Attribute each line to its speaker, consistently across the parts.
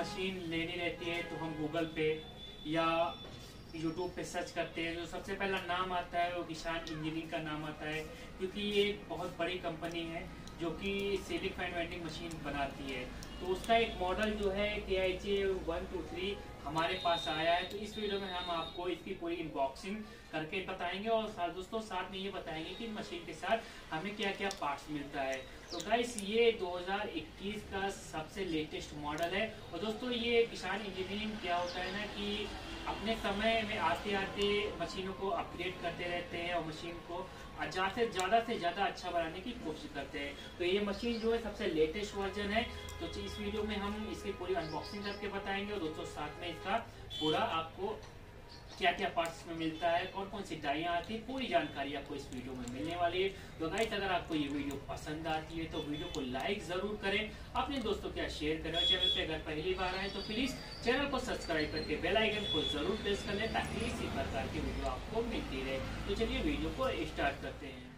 Speaker 1: Machine लेनी रहती है तो हम गूगल पे या यूट्यूब पे सर्च करते हैं, जो सबसे पहला नाम आता है वो किसान इंजीनियरिंग का नाम आता है, क्योंकि ये एक बहुत बड़ी कंपनी है जो कि सीलिंग फैन वेंडिंग मशीन बनाती है। तो उसका एक मॉडल जो है KIJ 123 हमारे पास आया है। तो इस वीडियो में हम आपको इसकी पूरी अनबॉक्सिंग करके बताएंगे और दोस्तों साथ में ये बताएंगे कि मशीन के साथ हमें क्या क्या पार्ट्स मिलता है। तो गाइस ये 2021 का सबसे लेटेस्ट मॉडल है। और दोस्तों ये किसान इंजीनियरिंग क्या होता है ना कि अपने समय में आते आते मशीनों को अपग्रेड करते रहते हैं और मशीन को ज़्यादा से ज़्यादा अच्छा बनाने की कोशिश करते हैं। तो ये मशीन जो है सबसे लेटेस्ट वर्जन है। तो इस वीडियो में हम इसकी पूरी अनबॉक्सिंग करके बताएंगे और दोस्तों साथ में इसका पूरा आपको क्या क्या पार्ट्स में मिलता है, कौन कौन सी डाइयाँ आती है, पूरी जानकारी आपको इस वीडियो में मिलने वाली है। तो गाइस अगर आपको ये वीडियो पसंद आती है तो वीडियो को लाइक जरूर करें, अपने दोस्तों के साथ शेयर करें और चैनल पे अगर पहली बार आए तो प्लीज चैनल को सब्सक्राइब करके बेल आइकन को जरूर प्रेस कर लें ताकि इसी प्रकार की वीडियो आपको मिलती रहे। तो चलिए वीडियो को स्टार्ट करते हैं।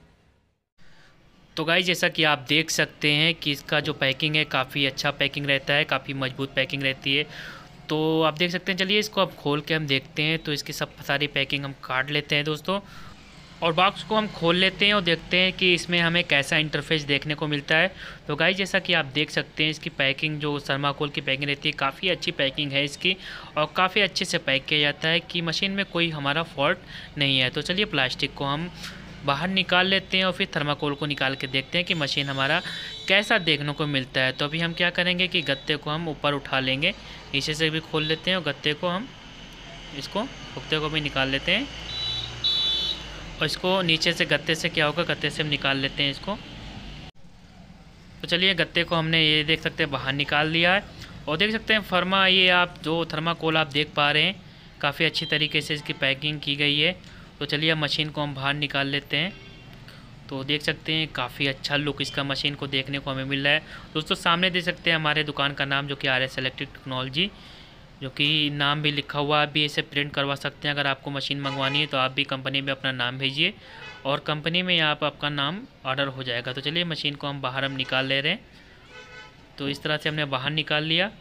Speaker 2: तो गाइस जैसा कि आप देख सकते हैं कि इसका जो पैकिंग है काफ़ी अच्छा पैकिंग रहता है, काफ़ी मजबूत पैकिंग रहती है। तो आप देख सकते हैं, चलिए इसको अब खोल के हम देखते हैं। तो इसकी सब सारी पैकिंग हम काट लेते हैं दोस्तों और बॉक्स को हम खोल लेते हैं और देखते हैं कि इसमें हमें कैसा इंटरफेस देखने को मिलता है। तो गाइस जैसा कि आप देख सकते हैं इसकी पैकिंग जो थर्माकोल की पैकिंग रहती है काफ़ी अच्छी पैकिंग है इसकी और काफ़ी अच्छे से पैक किया जाता है कि मशीन में कोई हमारा फॉल्ट नहीं है। तो चलिए प्लास्टिक को हम बाहर निकाल लेते हैं और फिर थर्माकोल को निकाल के देखते हैं कि मशीन हमारा कैसा देखने को मिलता है। तो अभी हम क्या करेंगे कि गत्ते को हम ऊपर उठा लेंगे, नीचे से भी खोल लेते हैं और गत्ते को हम इसको हुक्ते को भी निकाल लेते हैं और इसको नीचे से गत्ते से क्या होगा, गत्ते से हम निकाल लेते हैं इसको। तो चलिए गत्ते को हमने ये देख सकते हैं बाहर निकाल दिया है और देख सकते हैं फर्मा ये आप जो थर्माकोल आप देख पा रहे हैं काफ़ी अच्छी तरीके से इसकी पैकिंग की गई है। तो चलिए अब मशीन को हम बाहर निकाल लेते हैं। तो देख सकते हैं काफ़ी अच्छा लुक इसका मशीन को देखने को हमें मिल रहा है। दोस्तों सामने देख सकते हैं हमारे दुकान का नाम जो कि RS इलेक्ट्रिक टेक्नोलॉजी, जो कि नाम भी लिखा हुआ है। आप भी इसे प्रिंट करवा सकते हैं। अगर आपको मशीन मंगवानी है तो आप भी कंपनी में अपना नाम भेजिए और कंपनी में आप आपका नाम ऑर्डर हो जाएगा। तो चलिए मशीन को हम बाहर निकाल ले रहे हैं। तो इस तरह से हमने बाहर निकाल लिया।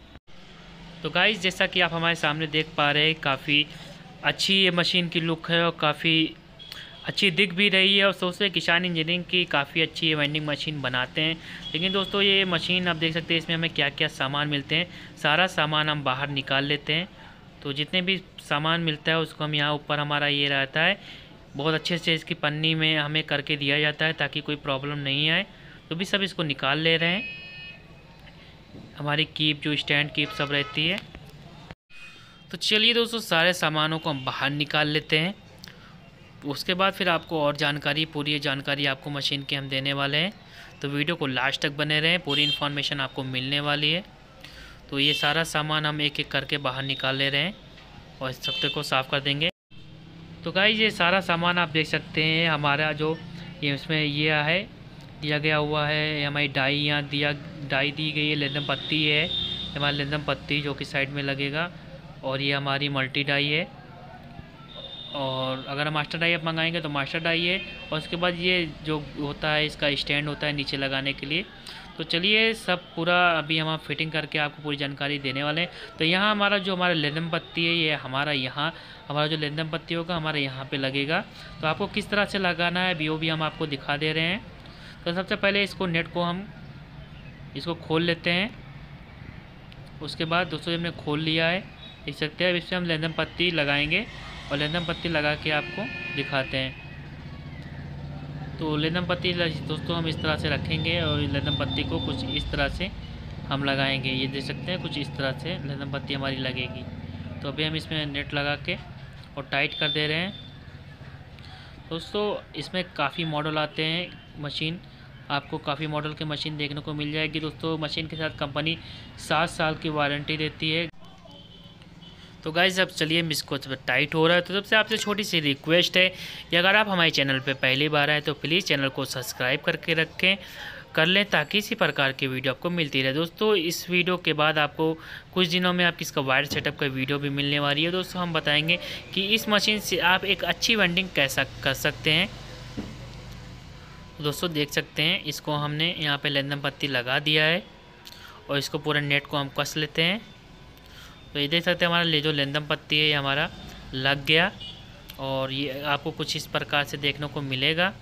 Speaker 2: तो गाइस जैसा कि आप हमारे सामने देख पा रहे हैं काफ़ी अच्छी ये मशीन की लुक है और काफ़ी अच्छी दिख भी रही है। और सोचते किसान इंजीनियरिंग की काफ़ी अच्छी ये वेंडिंग मशीन बनाते हैं। लेकिन दोस्तों ये मशीन आप देख सकते हैं इसमें हमें क्या क्या सामान मिलते हैं, सारा सामान हम बाहर निकाल लेते हैं। तो जितने भी सामान मिलता है उसको हम यहाँ ऊपर हमारा ये रहता है बहुत अच्छे से इसकी पन्नी में हमें करके दिया जाता है ताकि कोई प्रॉब्लम नहीं आए। तो भी सब इसको निकाल ले रहे हैं। हमारी कीप जो स्टैंड कीप सब रहती है। तो चलिए दोस्तों सारे सामानों को हम बाहर निकाल लेते हैं। उसके बाद फिर आपको और जानकारी, पूरी जानकारी आपको मशीन की हम देने वाले हैं। तो वीडियो को लास्ट तक बने रहें, पूरी इन्फॉर्मेशन आपको मिलने वाली है। तो ये सारा सामान हम एक एक करके बाहर निकाल ले रहे हैं और इस सबसे को साफ़ कर देंगे। तो गाइस ये सारा सामान आप देख सकते हैं हमारा जो ये इसमें ये है दिया गया हुआ है। हमारी डाई यहाँ डाई दी गई है, लेदम पत्ती है, हमारी लेदम पत्ती जो कि साइड में लगेगा और ये हमारी मल्टी डाई है। और अगर हम मास्टर डाई आप मंगाएंगे तो मास्टर डाई है। और उसके बाद ये जो होता है इसका स्टैंड होता है नीचे लगाने के लिए। तो चलिए सब पूरा अभी हम फिटिंग करके आपको पूरी जानकारी देने वाले हैं। तो यहाँ हमारा जो हमारा लेदम पत्ती है ये हमारा जो लेदम पत्ती होगा हमारे यहाँ पे लगेगा। तो आपको किस तरह से लगाना है वो भी हम आपको दिखा दे रहे हैं। तो सबसे पहले इसको नेट को हम इसको खोल लेते हैं। उसके बाद दोस्तों हमने खोल लिया है, देख सकते हैं। अब इसमें हम लेदम पत्ती लगाएंगे और लेदम पत्ती लगा के आपको दिखाते हैं। तो लेदम पत्ती दोस्तों हम इस तरह से रखेंगे और लेदम पत्ती को कुछ इस तरह से हम लगाएंगे। ये देख सकते हैं कुछ इस तरह से लेदम पत्ती हमारी लगेगी। तो अभी हम इसमें नेट लगा के और टाइट कर दे रहे हैं। दोस्तों इसमें काफ़ी मॉडल आते हैं मशीन, आपको काफ़ी मॉडल की मशीन देखने को मिल जाएगी। दोस्तों मशीन के साथ कंपनी 7 साल की वारंटी देती है। तो गाइस अब चलिए इसको टाइट हो रहा है। तो सबसे आपसे छोटी सी रिक्वेस्ट है कि अगर आप हमारे चैनल पे पहली बार आए तो प्लीज़ चैनल को सब्सक्राइब करके कर लें ताकि इसी प्रकार की वीडियो आपको मिलती रहे। दोस्तों इस वीडियो के बाद आपको कुछ दिनों में आपकी इसका वायर सेटअप का वीडियो भी मिलने वाली है। दोस्तों हम बताएंगे कि इस मशीन से आप एक अच्छी वेंडिंग कैसा कर सकते हैं। दोस्तों देख सकते हैं इसको हमने यहाँ पे लेदम पत्ती लगा दिया है और इसको पूरा नेट को हम कस लेते हैं। तो ये देख सकते हैं हमारा जो लेंदम पत्ती है ये हमारा लग गया, और ये आपको कुछ इस प्रकार से देखने को मिलेगा।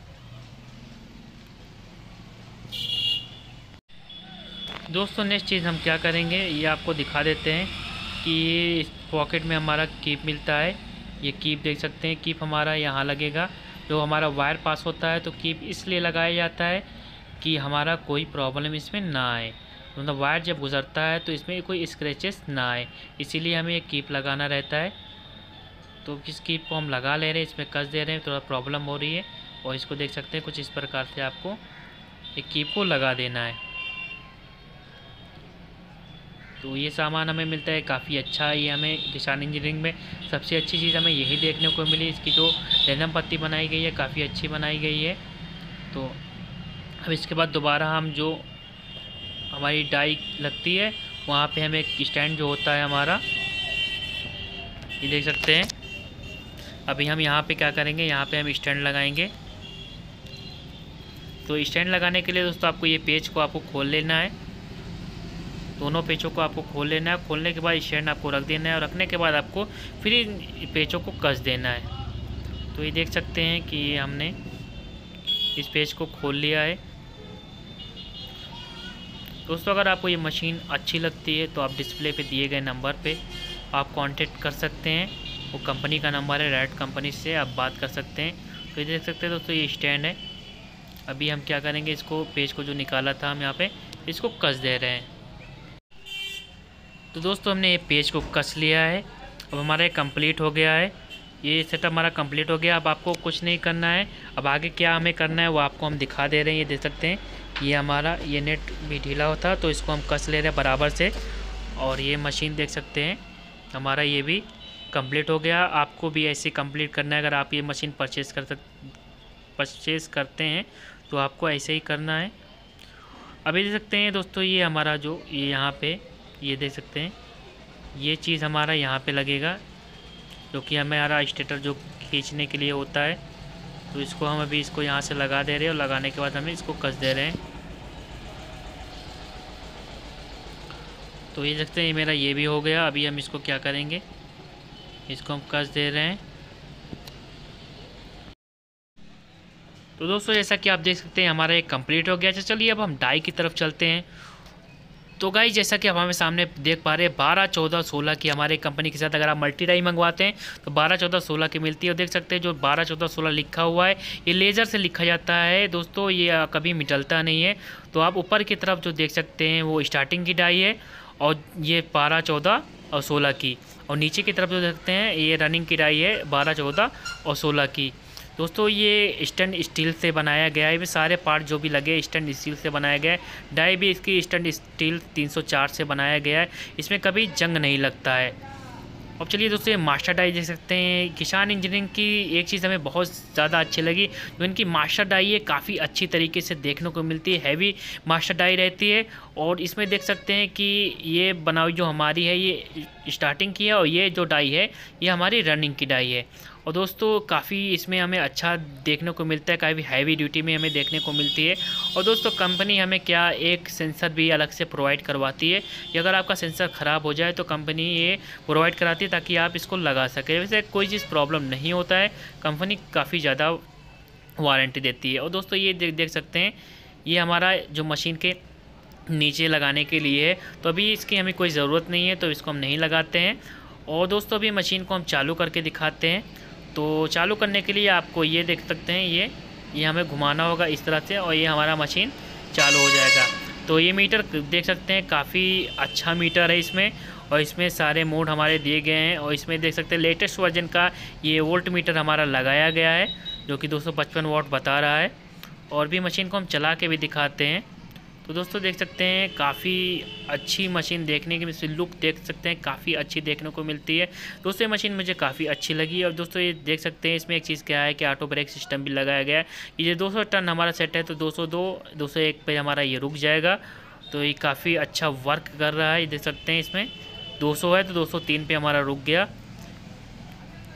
Speaker 2: दोस्तों नेक्स्ट चीज़ हम क्या करेंगे ये आपको दिखा देते हैं कि इस पॉकेट में हमारा कीप मिलता है। ये कीप देख सकते हैं, कीप हमारा यहाँ लगेगा। जो हमारा वायर पास होता है तो कीप इसलिए लगाया जाता है कि हमारा कोई प्रॉब्लम इसमें ना आए, मतलब वायर जब गुजरता है तो इसमें कोई स्क्रैचेस ना आए, इसीलिए हमें ये कीप लगाना रहता है। तो इस कीप को हम लगा ले रहे हैं, इसमें कस दे रहे हैं, थोड़ा प्रॉब्लम हो रही है। और इसको देख सकते हैं कुछ इस प्रकार से आपको एक कीप को लगा देना है। तो ये सामान हमें मिलता है काफ़ी अच्छा। ये हमें किसान इंजीनियरिंग में सबसे अच्छी चीज़ हमें यही देखने को मिली। इसकी जो लेंदम पत्ती बनाई गई है काफ़ी अच्छी बनाई गई है। तो अब इसके बाद दोबारा हम जो हमारी डाई लगती है वहाँ पे हमें एक स्टैंड जो होता है हमारा, ये देख सकते हैं। अभी हम यहाँ पे क्या करेंगे, यहाँ पे हम स्टैंड लगाएंगे। तो स्टैंड लगाने के लिए दोस्तों आपको ये पेच को आपको खोल लेना है, दोनों पेचों को आपको खोल लेना है। खोलने के बाद स्टैंड आपको रख देना है, और रखने के बाद आपको फिर इन पेचों को कस देना है। तो ये देख सकते हैं कि हमने इस पेच को खोल लिया है। दोस्तों अगर आपको ये मशीन अच्छी लगती है तो आप डिस्प्ले पे दिए गए नंबर पे आप कांटेक्ट कर सकते हैं। वो कंपनी का नंबर है, रेड कंपनी से आप बात कर सकते हैं। तो ये देख सकते हैं दोस्तों ये स्टैंड है। अभी हम क्या करेंगे, इसको पेच को जो निकाला था हम यहाँ पे इसको कस दे रहे हैं। तो दोस्तों हमने ये पेज को कस लिया है। अब हमारा ये कंप्लीट हो गया है, ये सेटअप हमारा कंप्लीट हो गया। अब आपको कुछ नहीं करना है, अब आगे क्या हमें करना है वो आपको हम दिखा दे रहे हैं। ये देख सकते हैं ये हमारा ये नेट भी ढीला होता तो इसको हम कस ले रहे हैं बराबर से। और ये मशीन देख सकते हैं हमारा ये भी कंप्लीट हो गया। आपको भी ऐसे कंप्लीट करना है। अगर आप ये मशीन परचेज़ करते हैं तो आपको ऐसे ही करना है। अभी देख सकते हैं दोस्तों ये हमारा जो ये यहाँ पे ये देख सकते हैं ये चीज़ हमारा यहाँ पे लगेगा, जो कि हमारा स्टेटर जो खींचने के लिए होता है। तो इसको हम अभी इसको यहाँ से लगा दे रहे हैं, और लगाने के बाद हमें इसको कस दे रहे हैं। तो ये देखते हैं मेरा ये भी हो गया। अभी हम इसको क्या करेंगे, इसको हम कस दे रहे हैं। तो दोस्तों जैसा कि आप देख सकते हैं हमारा एक कंप्लीट हो गया। चलिए अब हम डाई की तरफ चलते हैं। तो गाइस जैसा कि आप हमें सामने देख पा रहे हैं 12, 14, 16 की हमारे कंपनी के साथ अगर आप मल्टी डाई मंगवाते हैं तो 12, 14, 16 की मिलती है। और देख सकते हैं जो 12, 14, 16 लिखा हुआ है ये लेज़र से लिखा जाता है दोस्तों, ये कभी मिटलता नहीं है। तो आप ऊपर की तरफ जो देख सकते हैं वो स्टार्टिंग की डाई है, और ये 12, 14 और 16 की। और नीचे की तरफ जो देखते हैं ये रनिंग की डाई है 12, 14 और 16 की। दोस्तों ये स्टैंड स्टील से बनाया गया है, ये सारे पार्ट जो भी लगे स्टैंड स्टील से बनाया गया है। डाई भी इसकी स्टैंड स्टील 304 से बनाया गया है, इसमें कभी जंग नहीं लगता है। अब चलिए दोस्तों ये मास्टर डाई देख सकते हैं। किसान इंजीनियरिंग की एक चीज़ हमें बहुत ज़्यादा अच्छी लगी, जो इनकी मास्टर डाई है काफ़ी अच्छी तरीके से देखने को मिलती है, हैवी मास्टर डाई रहती है। और इसमें देख सकते हैं कि ये बनाई जो हमारी है ये स्टार्टिंग की है, और ये जो डाई है ये हमारी रनिंग की डाई है। और दोस्तों काफ़ी इसमें हमें अच्छा देखने को मिलता है, काफ़ी हैवी ड्यूटी में हमें देखने को मिलती है। और दोस्तों कंपनी हमें क्या एक सेंसर भी अलग से प्रोवाइड करवाती है कि अगर आपका सेंसर ख़राब हो जाए तो कंपनी ये प्रोवाइड कराती है ताकि आप इसको लगा सकें। वैसे कोई चीज़ प्रॉब्लम नहीं होता है, कंपनी काफ़ी ज़्यादा वारंटी देती है। और दोस्तों ये देख सकते हैं ये हमारा जो मशीन के नीचे लगाने के लिए है, तो अभी इसकी हमें कोई ज़रूरत नहीं है तो इसको हम नहीं लगाते हैं। और दोस्तों अभी मशीन को हम चालू करके दिखाते हैं। तो चालू करने के लिए आपको ये देख सकते हैं ये हमें घुमाना होगा इस तरह से, और ये हमारा मशीन चालू हो जाएगा। तो ये मीटर देख सकते हैं काफ़ी अच्छा मीटर है इसमें, और इसमें सारे मोड हमारे दिए गए हैं। और इसमें देख सकते हैं लेटेस्ट वर्जन का ये वोल्ट मीटर हमारा लगाया गया है, जो कि 255 वाट बता रहा है। और भी मशीन को हम चला के भी दिखाते हैं। तो दोस्तों देख सकते हैं काफ़ी अच्छी मशीन, देखने की लुक देख सकते हैं काफ़ी अच्छी देखने को मिलती है। दोस्तों ये मशीन मुझे काफ़ी अच्छी लगी। और दोस्तों ये देख सकते हैं इसमें एक चीज़ क्या है कि ऑटो ब्रेक सिस्टम भी लगाया गया है। ये 200 टन हमारा सेट है तो 202, 201 पे हमारा ये रुक जाएगा। तो ये काफ़ी अच्छा वर्क कर रहा है, ये देख सकते हैं इसमें 200 है तो 203 पे हमारा रुक गया।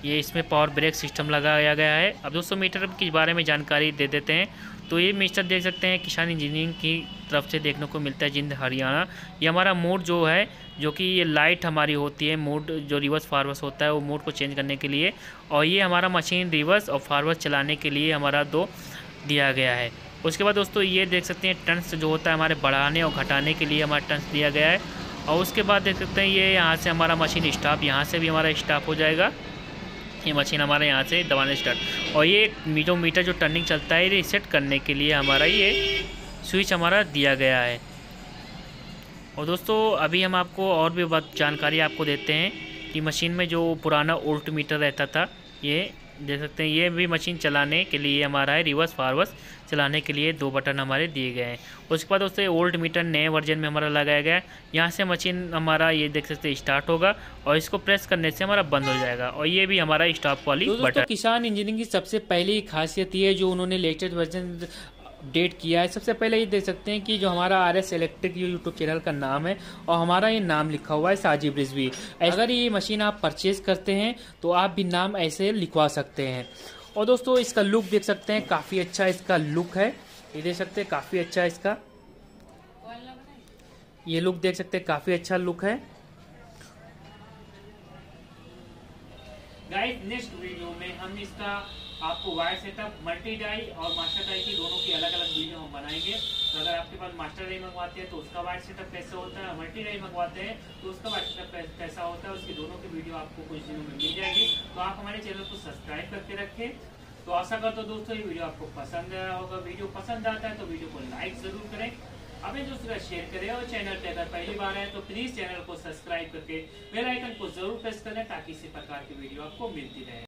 Speaker 2: ये इसमें पावर ब्रेक सिस्टम लगाया गया है। अब दोस्तों मीटर के बारे में जानकारी दे देते हैं। तो ये मीटर देख सकते हैं किसान इंजीनियरिंग की तरफ से देखने को मिलता है, जिंद हरियाणा। ये हमारा मोड जो है, जो कि ये लाइट हमारी होती है, मोड जो रिवर्स फॉरवर्ड होता है वो मोड को चेंज करने के लिए। और ये हमारा मशीन रिवर्स और फॉरवर्ड चलाने के लिए हमारा 2 दिया गया है। उसके बाद दोस्तों ये देख सकते हैं टर्न्स जो होता है हमारे बढ़ाने और घटाने के लिए हमारा टर्न्स दिया गया है। और उसके बाद देख सकते हैं ये यहाँ से हमारा मशीन स्टॉप, यहाँ से भी हमारा स्टॉप हो जाएगा। ये मशीन हमारे यहाँ से दबाने स्टार्ट। और ये जो मीटर जो टर्निंग चलता है रीसेट करने के लिए हमारा ये स्विच हमारा दिया गया है। और दोस्तों अभी हम आपको और भी बात जानकारी आपको देते हैं कि मशीन में जो पुराना वोल्ट मीटर रहता था, ये देख सकते हैं ये भी मशीन चलाने के लिए हमारा है, रिवर्स फॉरवर्ड चलाने के लिए 2 बटन हमारे दिए गए हैं। उसके बाद दोस्तों वोल्ट मीटर नए वर्जन में हमारा लगाया गया है। यहाँ से मशीन हमारा ये देख सकते हैं स्टार्ट होगा और इसको प्रेस करने से हमारा बंद हो जाएगा। और ये भी हमारा स्टॉप वाली बटन।
Speaker 1: किसान इंजीनियरिंग की सबसे पहली खासियत ये है जो उन्होंने लेटेस्ट वर्जन अपडेट किया है। सबसे पहले ये देख सकते हैं कि जो हमारा RS इलेक्ट्रिक यूट्यूब चैनल का नाम है और हमारा ये नाम लिखा हुआ है साजिब रिजवी। अगर ये मशीन आप परचेज करते हैं तो आप भी नाम ऐसे लिखवा सकते हैं। और दोस्तों इसका लुक देख सकते हैं, काफ़ी अच्छा इसका लुक है। ये देख सकते हैं काफ़ी अच्छा इसका ये लुक देख सकते हैं, काफ़ी अच्छा लुक है। गाइस नेक्स्ट वीडियो में हम इसका आपको वायर सेटअप, मल्टी डाई और मास्टर डाई की दोनों की अलग अलग वीडियो हम बनाएंगे। तो अगर आपके पास मास्टर डाई मंगवाते हैं तो उसका वायर सेटअप कैसे होता है, मल्टी डाई मंगवाते हैं तो उसका वायर सेटअप कैसा होता है, उसकी दोनों की वीडियो आपको कुछ दिनों में मिल जाएगी। तो आप हमारे चैनल को सब्सक्राइब करके रखें। तो आशा करता हूं दोस्तों ये वीडियो आपको पसंद आया होगा। वीडियो पसंद आता है तो वीडियो को लाइक जरूर करें, अपने दोस्तों का शेयर करें और चैनल पे अगर पहली बार है तो प्लीज चैनल को सब्सक्राइब करके बेल आइकन को जरूर प्रेस करें ताकि इसी प्रकार की वीडियो आपको मिलती रहे।